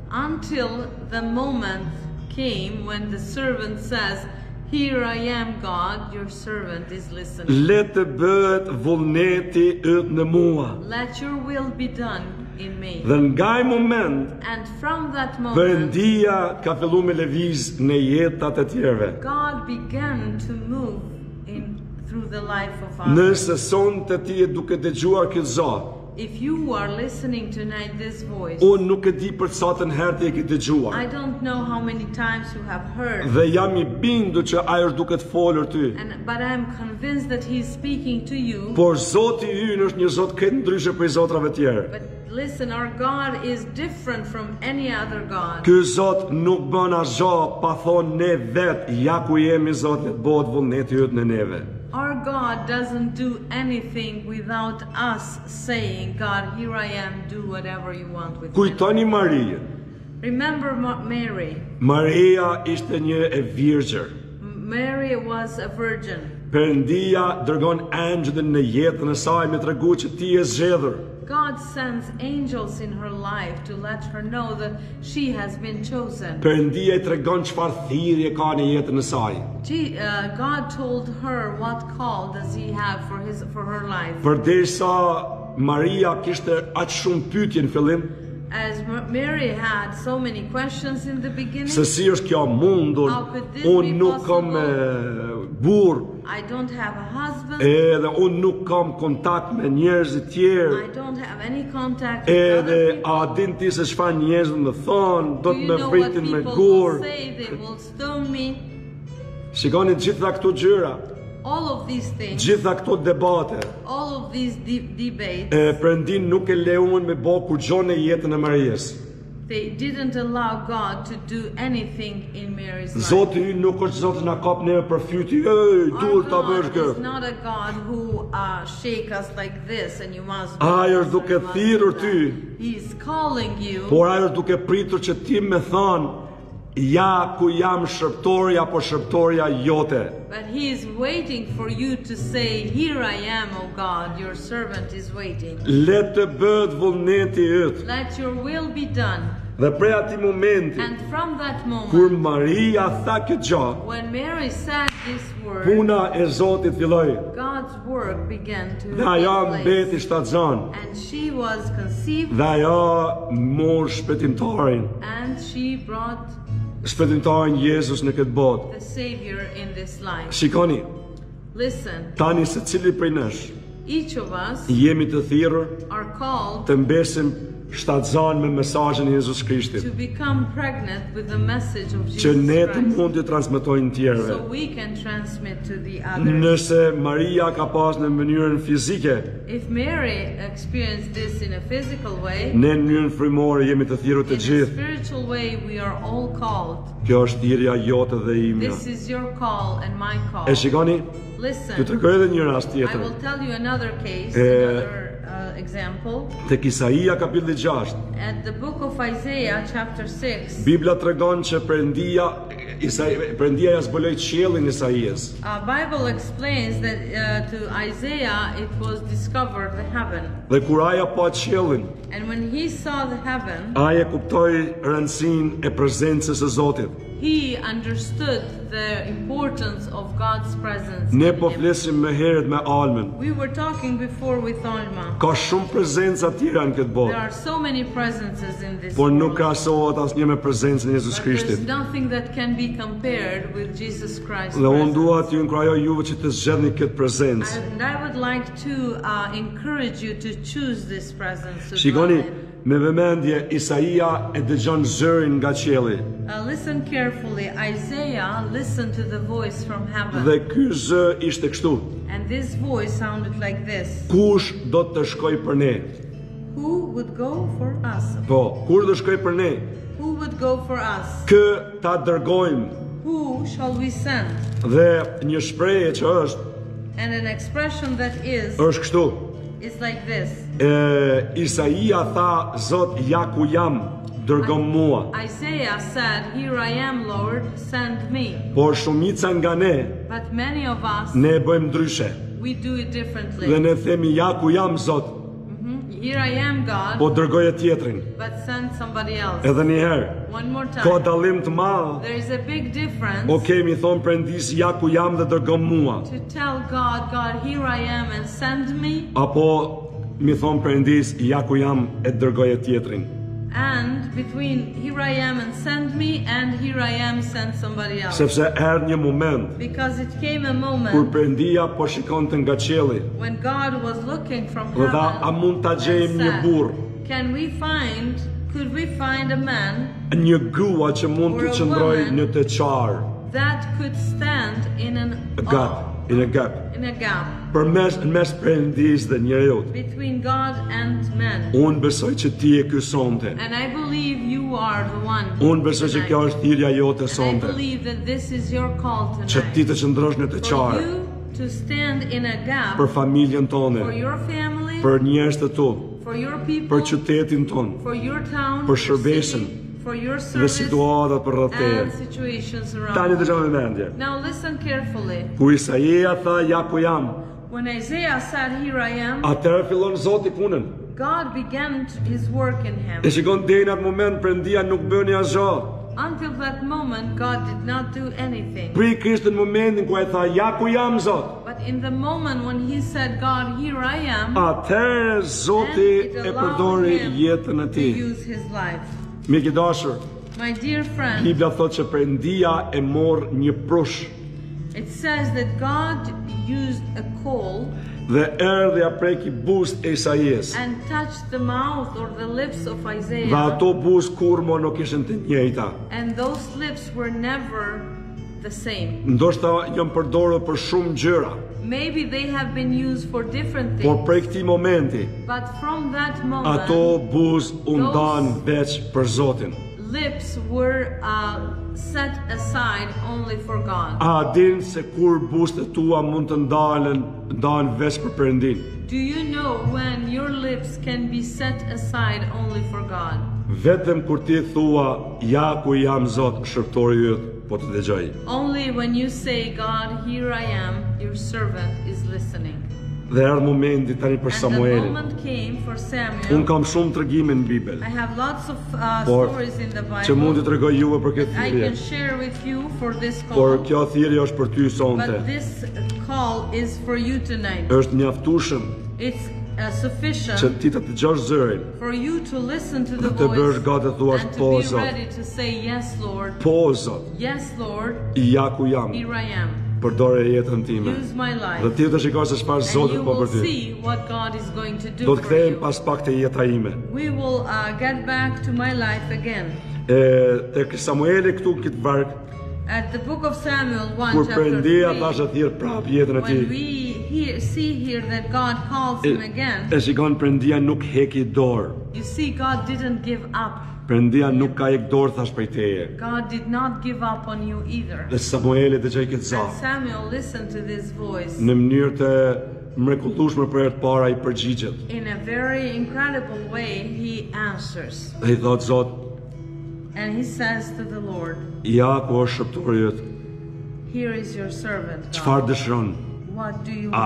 until the moment came when the servant says, here I am, God, your servant is listening. Le të bëhet vullneti yt në mua. Let your will be done in me. Dhe nga ai moment, And from that moment, Perëndia ka filluar me lëviz në jetat e tjerëve. God began to move in through the life of others. Nëse sonte ti je duke dëgjuar këtë zot, If you are listening tonight this voice, unë nuk e di për sa të herë ti e ke I dëgjuar. don't know how many times you have heard, Dhe jam i bindur që ai është duke të folur ty. and but I'm convinced that He's speaking to you. Por Zoti ynë është një Zot këtë ndryshe prej zotrave tjerë. But listen, our God is different from any other God. Ky Zot nuk bën asgjë pa thonë ne vet, ja ku jemi Zot, le të bëhet vullneti yt në neve. Our God doesn't do anything without us saying, God, here I am, do whatever you want with me. Kujtoni Mariën. Remember Ma- Mary. Maria ishte një e virgjër. Mary was a virgin. Perëndia dërgon angjëllin në jetën e saj me tregu që ti je zgjedhur. God sends angels in her life to let her know that she has been chosen. Perëndia i tregon çfarë thirrje ka në jetën e saj. She, uh, God told her what call does He have for his for her life. Përderisa Maria kishte aq shumë pyetje në fillim, As M- Mary had so many questions in the beginning, se si është kjo mundur, How could this unë be nuk kam possible? e, burr, I don't have a husband, edhe unë nuk kam kontakt me njerëz të tjerë, I don't have any contact with edhe other people. a din ti se çfarë njerëz do të thonë, do Do të you më know what vritin me people gur. will say? They will stone me. Shikoni gjitha këto gjëra, All of these things, gjitha këto debate, all of these de- debates, e Perëndin nuk e lejuan me bë kur gjon në jetën e Marijës. they didn't allow God to do anything in Mary's life. Zoti ynë nuk është Zoti na kap neve për fyti, ej, Our dur ta bësh God kë. is not a God who uh, shake us like this and you must do Ai this është or duke you must thirrur do ty. that. He's calling you, Por ai është duke pritur që ti me thon, ja ku jam shërptorja apo shërptorja jote. But he is waiting for you to say, here I am, O God, your servant is waiting. Le të bëhet vullneti yt. Let your will be done. Dhe prej atij momenti And from that kur moment, Maria tha këtë gjë, when Mary said this word, puna e Zotit filloi. God's work began to Dhe ajo take mbeti place. shtatzan. And she was conceived, Dhe ajo mor shpëtimtarin, and she brought shpëtimtarin Jezus në këtë botë. the Savior in this life. Shikoni, Listen, tani secili prej nesh each of us jemi të thirrur are called të mbesim shtatzan me mesazhin e Jezus Krishtit, to become pregnant with the message of që Jesus ne të Christ, mund të transmetojmë tjerëve. so we can transmit to the others. Nëse Maria ka pas në mënyrën fizike, If Mary experienced this in a physical way, ne në mënyrën frymore jemi të thirrur të in a gjithë. spiritual way we are all called. Kjo është thirrja jote dhe imja. This is your call and my call. E shikoni, ju Listen, tregoj edhe një rast I tjetër. will tell you another case, Eh, another uh, example. Tek Isaia kapitulli gjashtë, At the book of Isaiah, chapter six, Bibla tregon që Perëndia Isai Perëndia ja zbuloi qiellin Isaias. uh, Bible explains that uh, to Isaiah it was discovered the heaven. Dhe kur aja pa qiellin, And when he saw the heaven, aja kuptoi rëndësinë e prezencës së Zotit. he understood the importance of God's presence. Ne in po him. flesim më herët me Almen. We were talking before with Alma. Ka shumë prezenca tjera në këtë There botë, are so many presences in this por nuk world. krahasohet asnjë me prezencën e Jezus But there's Krishtit. nothing that can be compared with Jesus Christ's Dhe unë dua presence. t'ju inkurajoj juve që të zgjedhni këtë prezencë. And I would like to uh, encourage you to choose this presence. to Shikoni, dwell in. me vëmendje, Isaia e dëgjon zërin nga qielli. Uh, listen carefully. Isaiah listened to the voice from heaven. Dhe ky zë ishte kështu: And this voice sounded like this. Kush do të shkoj për ne? Who would go for us? Po, kur do shkoj për ne? Who would go for us? Kë ta dërgojmë. Who shall we send? Dhe një shprehje që është, And an expression that is, është kështu. is like this. E, Isaia tha, Zot, ja ku jam, dërgo mua. Isaiah said, here I am, Lord, send me. Por shumica nga ne, But many of us, ne e bëjmë ndryshe. we do it differently. Dhe ne themi, ja ku jam, Zot, Mhm. Here I am, God, po dërgoje tjetrin. but send somebody else. Edhe një herë, One more ka time. dallim të madh. There is a big difference O kemi thonë Perëndis, ja ku jam dhe dërgo mua. to tell God, God, here I am and send me, Apo mi thonë Perëndis, ja ku jam e dërgoje tjetrin. and between here I am and send me and here I am, send somebody else. Sepse erdhi një moment Because it came a kur moment Perëndia po shikonte nga qielli when God was looking from dhe tha, a heaven mund ta gjejmë and një said, burr, can we find, could we find a man një grua që mund të Or a qëndroj woman në të qarë, that could stand in an a gap, in a gap, in a gap përmes në mes Perëndis dhe njeriut. between God and man? Unë besoj që ti e ky sonte. And I believe you are the one. Unë besoj që tonight. kjo është thirrja jote And I sonte, believe that this is your call që ti tonight. të qëndrosh në të For qarë you to stand in a gap për familjen tone, for your family, për njerëzit tu, for your people, për qytetin ton, for your town, për your shërbesën city, for your dhe service situatat për rreth teje. and situations Tani around. dëgjoni me mendje. Now listen carefully. Kur Isaia tha, ja ku jam, When Isaiah said, here I am, atëherë fillon Zoti punën. God began t- his work in him. E shikon deri në atë moment Perëndia nuk bëni asgjë. Until that moment, God did not do anything. Pri Krishtin momentin ku ai tha, ja ku jam Zot, But in the moment when he said, God, here I am, atëherë Zoti then it e allowed përdori him jetën e to tij. use his life. Mik i dashur, My dear friend, Bibla thotë që Perëndia e mor një prush it says that God used a coal dhe erdhi ja preki buzët e Isaias. and touched the mouth or the lips of Dhe Isaiah, ato buzë kurmo nuk ishin të njëjta. and those lips were never the same. Ndoshta janë përdorur për shumë gjëra, Maybe they have been used for different por things, prej këtij momenti but from that moment, ato buzë u ndan veç për Zotin. lips were uh, set aside only for God. A din se kur bustet tua mund të ndalen, ndalen veç për Perëndin? Do you know when your lips can be set aside only for God? Vetëm kur ti thua, ja ku jam Zot, shërptori yt, po të dëgjoj. Only when you say, God, here I am, your servant is listening. Dhe erdhi momenti tani për And the Samuelin. moment came for Un Samuel. kam shumë tregime në Bibël, I have lots of uh, por stories in the që mund Bible të tregoj juve për këtë that I thirrje. can share with you for this Por call. kjo thirrje është për ty sonte. But this call is for you tonight. Është mjaftueshëm It's uh, që sufficient ti të dëgjosh zërin, for you to listen to the dhe të bësh voice gati të thuash and po to be Zot, ready to say, yes, Lord. po Zot, Yes, Lord. ja ku jam, Here I am. përdore jetën time. Use my Dhe life. ti të shikosh se çfarë And Zoti you po will për ty. see what God is going to do Do të for kthehem you. pas pak te jeta ime. We will uh, get back to my life again. E tek Samueli këtu në këtë varg, At the book of Samuel one, kur chapter Perëndia three, tash e thirr prap jetën e when tij. we hear, see here that God calls him again, E shikon Perëndia nuk heki dorë. you see God didn't give up. Perëndia nuk ka hek dorë thash prej teje. God did not give up on you either. Dhe Samueli dëgjoi këtë And zah. Samuel listened to this voice. Në mënyrë të mrekullueshme për herë të para i përgjigjet. In a very incredible way, he answers. Dhe i thot Zot, And he says to the Lord, ja ku është shërptori yt. here is your servant, Çfarë God. dëshiron? What do you want?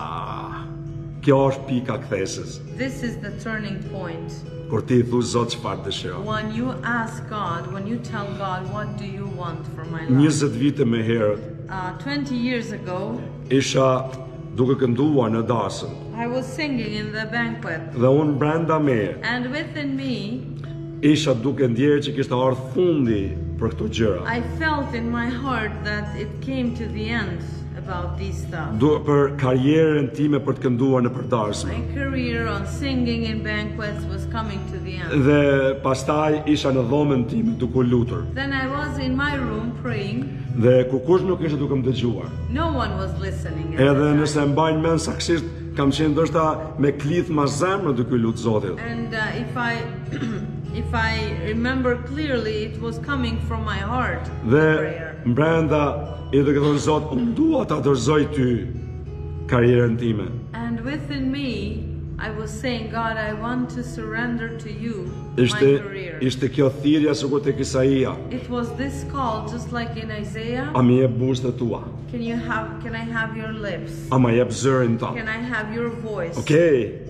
Ah, kjo është pika kthesës. This is the turning point. Kur ti i thu Zot çfarë dëshiron. When you ask God, when you tell God, what do you want for my life? njëzet vite më herët Uh, twenty years ago, isha duke kënduar në dasëm I was singing in the banquet. dhe unë brenda meje And within me, isha duke ndjerë që kishte ardhur fundi për këto gjëra. I felt in my heart that it came to the end about these stuff. Du për karrierën time për të kënduar në përdarsme. My career on singing in banquets was coming to the end. Dhe pastaj isha në dhomën time duke u lutur. Then I was in my room praying. Dhe ku kush nuk ishte duke më dëgjuar. No one was listening. at Edhe the time. nëse mbajnë mend saktësisht kam qenë ndoshta me klith ma zemrë duke u lutur Zotit. And uh, if I if I remember clearly, it was coming from my heart. the Dhe prayer. brenda i duke thonë Zot, unë dua ta dorëzoj ty karrierën time. And within me, I was saying, God, I want to surrender to you my Ishte career. ishte kjo thirrja sikur tek Isaia. It was this call, just like in Isaiah. A më jep buzët tua. Can you have? Can I have your lips? A më jep zërin tënd. Can I have your voice? Okej.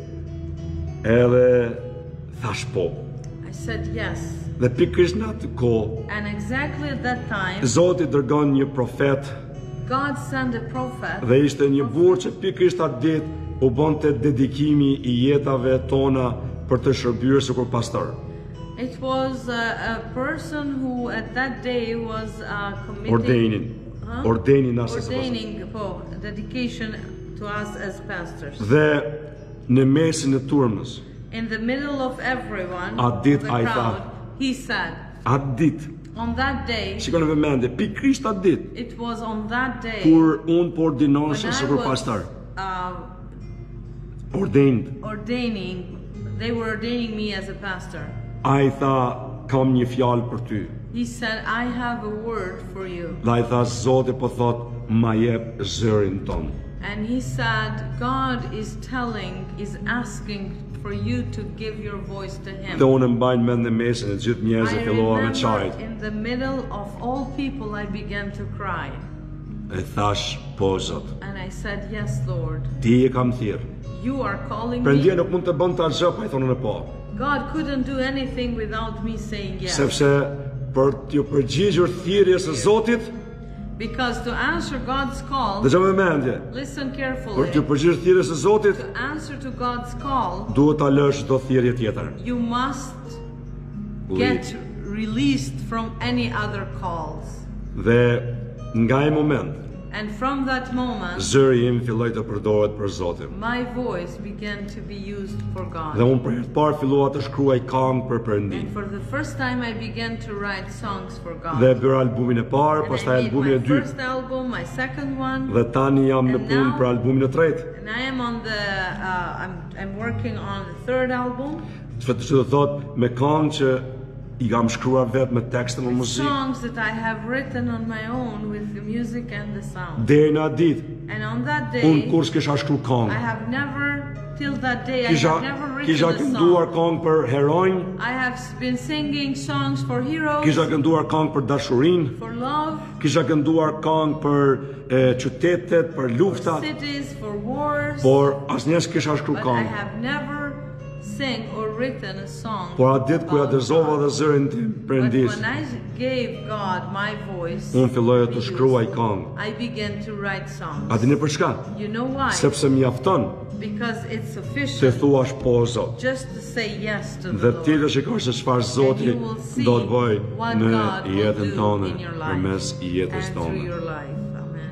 Edhe thash po. I said yes. Dhe pikërisht në atë kohë, And exactly at that time, Zoti dërgon një profet God sent a prophet. dhe ishte një burr që pikërisht atë ditë u bonte dedikimi i jetave tona për të shërbyer sikur pastor. It was a, a person who at that day was uh, committing, Ordaining. Huh? Ordaining na se ordaining oh, dedication to us as pastors. Dhe në mesin e turmës, In the middle of everyone, A dit the ai crowd, tha. he said, atë ditë, on that day, shikoni në vëmendje, pikërisht atë ditë it was on that day kur unë po when ordinohesha I sikur was pastor, uh, ordained. ordaining, they were ordaining me as a pastor. Ai tha, kam një fjalë për ty. He said, I have a word for you. Dhe ai tha, Zoti po thot, ma jep zërin ton. And he said, God is telling, is asking for you to give your voice to him. Dhe unë mbajnë mend në mesin e gjithë njerëzve I fillova me remember çajt. in the middle of all people, I began to cry. E thash, po Zot, And I said, yes, Lord, ti e kam thirr. you are calling Perëndia me. nuk mund të bën ta gjë pa i thonë në po. God couldn't do anything without me saying yes. Sepse për t'ju përgjigjur thirrjes së Zotit, Because to answer God's call, dëgjoj me mendje, listen për carefully, t'ju përgjigjur thirrjes së Zotit, to answer to God's call, duhet ta lësh çdo thirrje tjetër. you must get released from any other calls. Dhe nga ai moment, And from that moment, zëri im filloi të përdoret për Zotin. my voice began to be used for Dhe God. unë për herë të parë fillova të shkruaj këngë për Perëndin. And for the first time, I began to write songs for God. Dhe bëra albumin e parë, And pastaj I made albumin e my dytë. first album, my second one, Dhe tani jam në And punë now- për albumin e tretë. and I am on the. Uh, I'm I'm working on the third album. Që të thotë me këngë që I kam shkruar vetë me tekste me muzikë. Songs that I have written on my own with the music and the sound. Deri në atë ditë, And on that unë day, kur s'kisha shkruar I këngë. have never, till that day, I Kisha have never kisha written a kënduar song. këngë për heronj, I have been singing songs for heroes, kisha kënduar këngë për dashurinë, for love, kisha kënduar këngë për e, qytetet, për lufta, for cities, for wars, por asnjëherë s'kisha shkruar but I këngë. have never sang or written a song. Por atë ditë kur ja about dëzova God. dhe zërin tim But Perëndis, when I gave God my voice, unë filloja to të use, shkruaj këngë. I began to write songs. A dini për çka? You know why? Sepse mjafton Because it's të sufficient thuash po o Zot. just to say yes to Dhe the ti Lord. të shikosh se çfarë Zoti And you will see do të bëj what në God will jetën do tonë, in your life përmes jetës and through tonë. your life. Amen.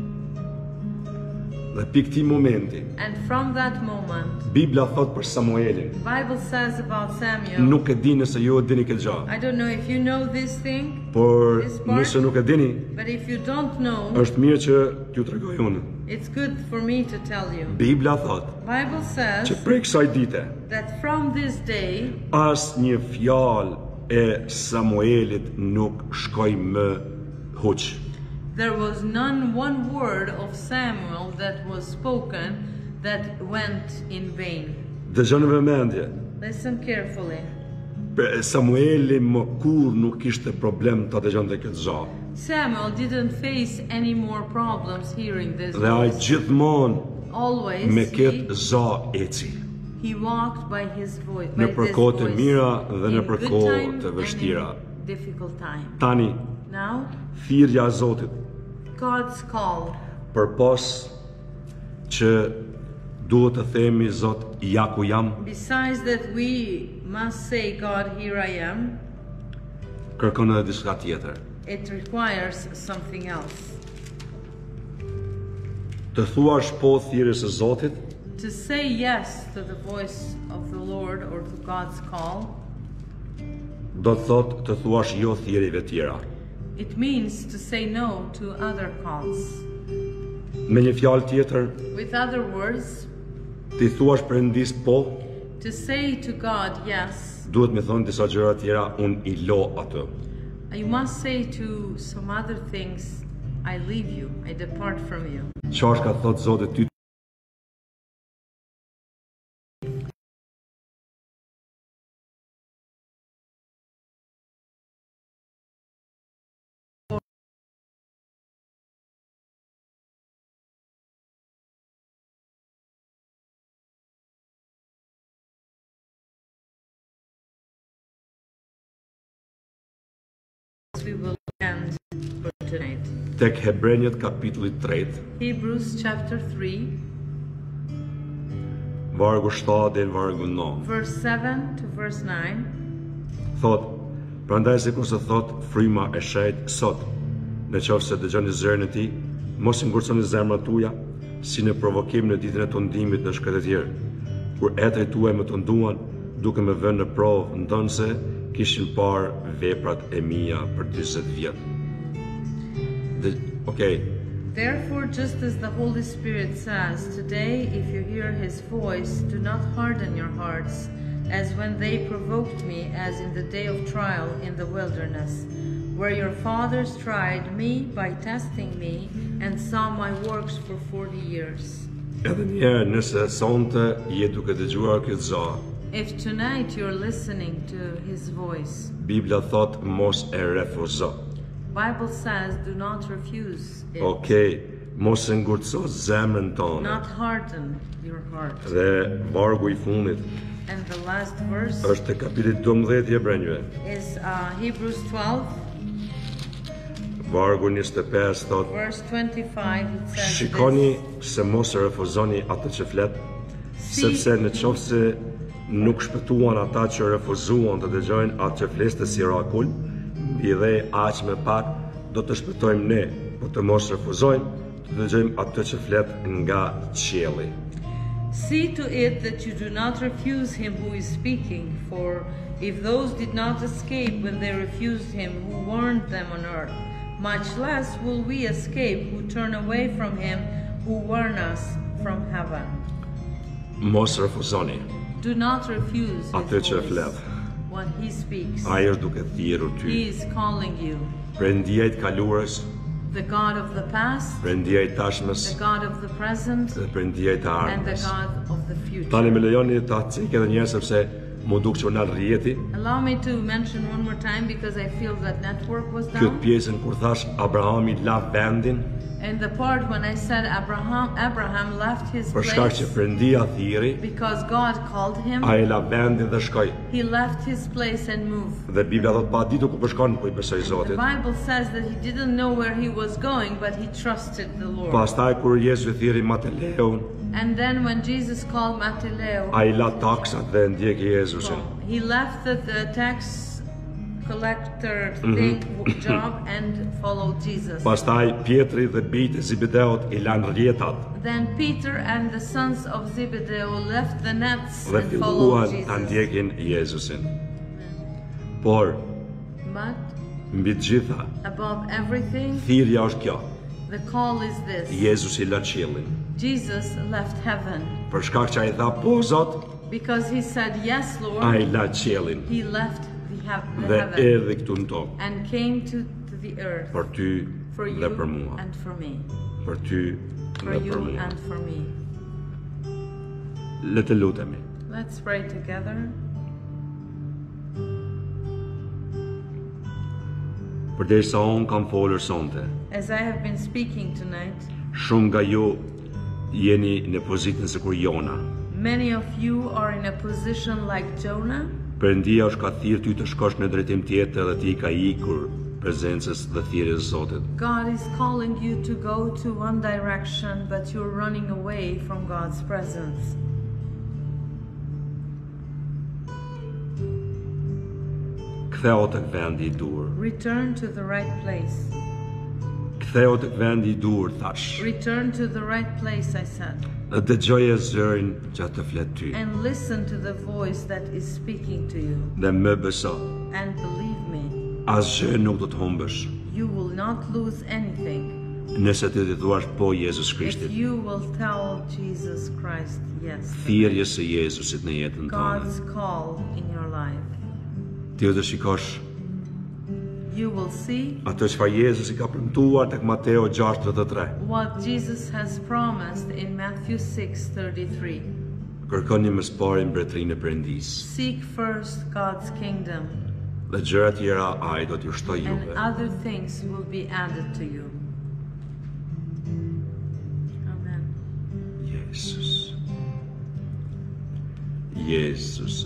Dhe pikë këtij momenti, And from that moment, Bibla thot për Samuelin, the Bible says about Samuel, nuk e dini se ju e dini këtë gjë, I don't know if you know this thing, por This part- nëse nuk e dini, but if you don't know, është mirë që t'ju tregoj unë. it's good for me to tell you. Bibla thot Bible që says prej kësaj dite, that from this day, as një fjalë e Samuelit nuk shkoi më huq. there was none one word of Samuel that was spoken that went in vain. Dëgjoni me mendje, Listen carefully. pe- Samueli më kur nuk kishte problem ta dëgjonte këtë gjë. Samuel didn't face any more problems hearing this Dhe ai voice. gjithmonë Always me he, këtë gjë eci. he walked by his voice. By Në për this kohë të voice, mira dhe në in për good kohë time të and in vështira. difficult time. Tani, Now, thirrja e Zotit God's call. përpos që duhet të themi Zot, ja ku jam, Besides that we must say, God, here I am, kërkon edhe diçka tjetër. it requires something else. Të thuash po thirrjes së Zotit, To say yes to the voice of the Lord or to God's call, do të thotë të thuash jo thirrjeve tjera. it means to say no to other calls. Me një fjalë tjetër, With other words, ti thuash Perëndis po, to say to God yes, duhet me thonë disa gjëra tjera, unë i lo atë. you must say to some other things, I leave you, I depart from you. Çfarë ka thotë Zoti ty? We will end for tonight. Tek Hebrenjët kapitulli tretë, Hebrews chapter three, vargu shtatë deri në vargu nëntë. verse seven to verse nine. Thot, prandaj sikur se thot fryma e shejt sot, në qoftë se dëgjoni zërin e tij, mos i ngurconi zemrat tuaja, si në provokim në ditën e të ndimit në shkretë e tjerë, kur etrit tuaj më të nduan, duke me vënë në provë ndonse kishin parë veprat e mia për dyzet vjet. Dhe, okay, Therefore, just as the Holy Spirit says, today, if you hear his voice, do not harden your hearts, as when they provoked me, as in the day of trial in the wilderness, where your fathers tried me by testing me and saw my works for forty years. edhe njerë nëse sonte je duke dëgjuar këtë gjë, If tonight you're listening to his voice, Bibla thot mos e refuzo. Bible says, do not refuse it. Okej, mos e ngurco zemrën tonë. Not harden your heart. Dhe vargu i fundit And the last verse është te kapitulli dodhjetë i Hebrenjve. is uh, Hebrews twelve, Vargu njëzet e pesë thot, verse twenty-five. It says shikoni this, se mos e refuzoni atë që flet, Si- sepse në qoftë se nuk shpëtuan ata që refuzuan të dëgjojnë atë që fleste si rakull, mbi dhe aq me pak do të shpëtojmë ne, po të mos refuzojmë të dëgjojmë atë që flet nga qielli. See to it that you do not refuse him who is speaking, for if those did not escape when they refused him who warned them on earth, much less will we escape who turn away from him who warn us from heaven. Mos refuzoni Do not refuse atë his që voice. flet. when He speaks. Ai është duke thirrur ty. He is calling you. Perëndia e të kaluarës, The God of the past, Perëndia e tashmës the God of the present, dhe Perëndia e të and the ardhmes. God of the future. Tani më lejoni ta cek edhe një herë sepse mu duk që nal rjeti. Allow me to mention one more time because I feel that network was Këtë down. pjesën kur thash Abrahami la vendin, And the part when I said Abraham, Abraham left his për shkak që place Perëndia thirri, because God called him. ai la vendin dhe shkoi. He left his place and moved. Dhe Bibla thot pa ditur ku po shkon, po i besoi The Zotit. Bible says that he didn't know where he was going, but he trusted the Lord. Pastaj kur Jezu thirri Mateleun, And then when Jesus called Mattileo, ai la taksat dhe ndjeki Jezusin. he left the, the tax collector thing, job and followed Jesus. Pastaj Pietri dhe bijtë e Zibedeut i lanë rjetat Then Peter and the sons of Zebedee left the nets dhe and followed filluan ta Jesus. ndjekin Jezusin. Por But mbi të gjitha, above everything, thirrja është kjo. the call is this. Jezusi la qiellin. Jesus left heaven Për shkak që ai tha po Zot, because he said, yes, Lord. ai la qiellin He left the, heav- the dhe heaven erdhi këtu në tokë and came to, to the earth për ty for you dhe për mua. and for me. Për ty For dhe you për mua. and for me. Le të lutemi. Let's pray together. Përderisa unë kam folur sonte, As I have been speaking tonight, shumë nga ju jeni në pozitën se kur Jona. many of you are in a position like Jonah. Perëndia është ka thirrë ty të shkosh në drejtim tjetër dhe ti ka ikur prezencës dhe thirrjes së Zotit. God is calling you to go to one direction, but you're running away from God's presence. Ktheu tek vendi i dur. Return to the right place. Ktheu tek vendi i dur, thash. Return to the right place, I said. Dhe dëgjoje zërin që të flet ty. And listen to the voice that is speaking to you. Dhe më beso, And believe me, asgjë nuk do të humbësh. you will not lose anything Nëse ti të thuash po Jezus if Krishtit, you will tell Jesus Christ yes. thirrjes së Jezusit në jetën tënde. God's call in your life. Ti do të shikosh You will see atë çfarë Jezusi ka premtuar tek Mateo gjashtë tridhjetë e tre. what Jesus has promised in Matthew six thirty-three. Kërkoni më së pari mbretërinë e Perëndisë. Seek first God's kingdom, Dhe gjëra tjera ai do t'ju shtojë and juve. other things will be added to you. Amen. Jezus. Jezus.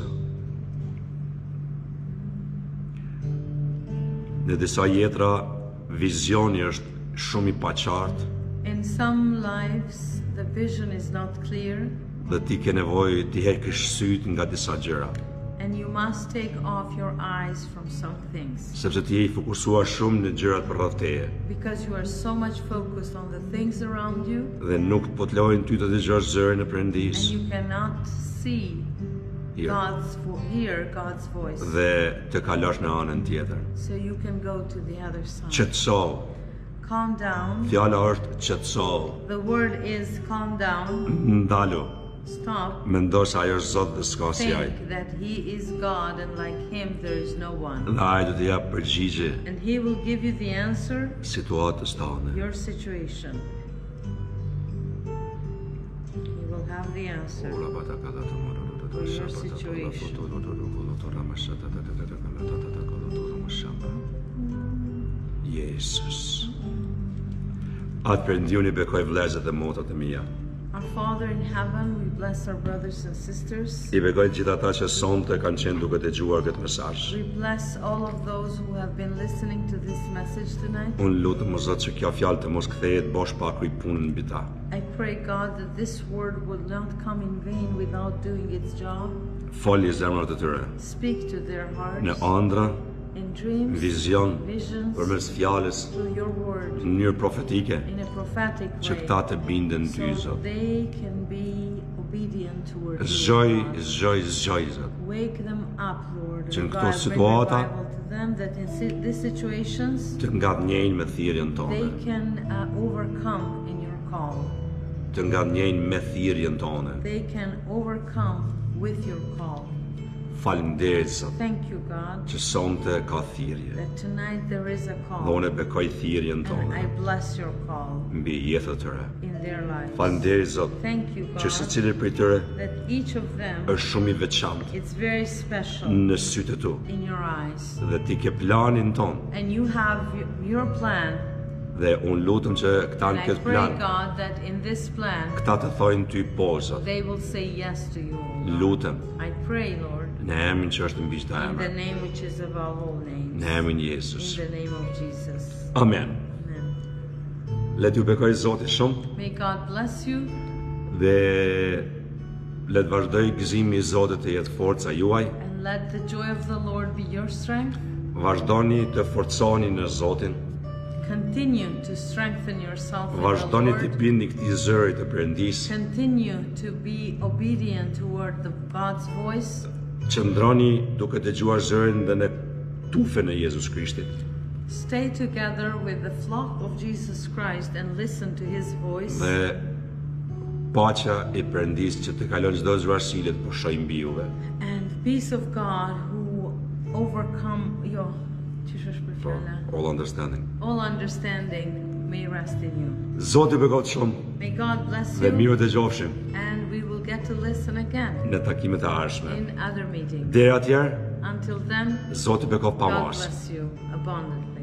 Në disa jetra, vizioni është shumë i paqartë In some lives, the vision is not clear, dhe ti ke nevojë të heqësh syt nga disa gjëra, and you must take off your eyes from some things sepse ti je i fokusuar shumë në gjërat përreth teje because you are so much focused on the things around you, dhe nuk po të lejojnë ty të dëgjosh zërin e and Perëndisë you cannot see Here. God's vo- hear God's voice. dhe të kalosh në anën tjetër. So you can go to the other side. Qetëso. Calm down. Fjala është qetëso. The word is calm down. Ndalu. Stop. Mendo se ai është Zot dhe s'ka si ai. Think that He is God and like Him there is no one. Dhe ai do të jap përgjigje And He will give you the answer, situatës tënde. your situation. He will have the answer. For your situation. Jezus. Atë Perëndiun i bekoj vëllezërit dhe motrat e mia. Our Father in heaven, we bless our brothers and sisters. I bekoj gjithë ata që sonte kanë qenë duke dëgjuar këtë mesazh. We bless all of those who have been listening to this message tonight. Unë lutem o Zot që kjo fjalë të mos kthehet bosh pa kryer punën mbi ta. I pray, God, that this word will not come in vain without doing its job. Foli zemrat e tyre. Speak to their hearts Në ëndra, in dreams, vizion, visions, përmes fjalës, through your word, në mënyrë profetike, in a prophetic që way, këta të binden ty, so Zot. they can be obedient toward you, Zgjoj, God. zgjoj, zgjoj, Zot. Wake them up, Lord. Që në and këto God, bring situata, revival to them that in si- these situations Të ngatnjejnë me thirrjen they tonë. can uh, overcome in your call. Të ngatnjejnë me thirrjen tonë. They can overcome with your call. Faleminderit Zot Thank you, God, që sonte ka thirrje. that tonight there is a Dhe call. unë e bekoj thirrjen And tonë I bless your call mbi jetët e tyre. in their lives. Faleminderit Zot Thank you, që God, secili prej tyre that each of them, është shumë i veçantë it's very special në sytë e tu. in your eyes. Dhe ti ke planin ton And you have y- your plan. dhe unë lutem që këta And në I këtë pray, plan, God, that in this plan, këta të thojnë ty po Zot. they will say yes to you. O God. Lutem I pray, Lord, në emrin që është mbi çdo in the emër, name which is above all names. në emrin e In Jezus. the name of Jesus. Amen. Amen. Le t'ju bekoj Zoti shumë May God bless you, dhe le të vazhdoj gëzimi i Zotit të jetë forca juaj. and let the joy of the Lord be your strength. Vazhdoni të forconi në Zotin. Continue to strengthen yourself in the Vazhdoni të Lord. bindni këtij zëri të Perëndis. Continue to be obedient toward the God's voice. Qëndroni duke dëgjuar zërin dhe në tufen e Jezus Krishtit. Stay together with the flock of Jesus Christ and listen to His voice. Dhe paqja e Perëndis që të kalon çdo zvarësi të po shoj mbi juve. And peace of God who overcome your çish është për For fjala? all understanding. All understanding may rest in you. Zoti beqot shumë May God bless dhe you, mirë të gjofshim and we will get to listen again në takimet e ardhshme. in other meetings. Deri atëherë, Until then, Zoti beqot God pamars. bless you abundantly.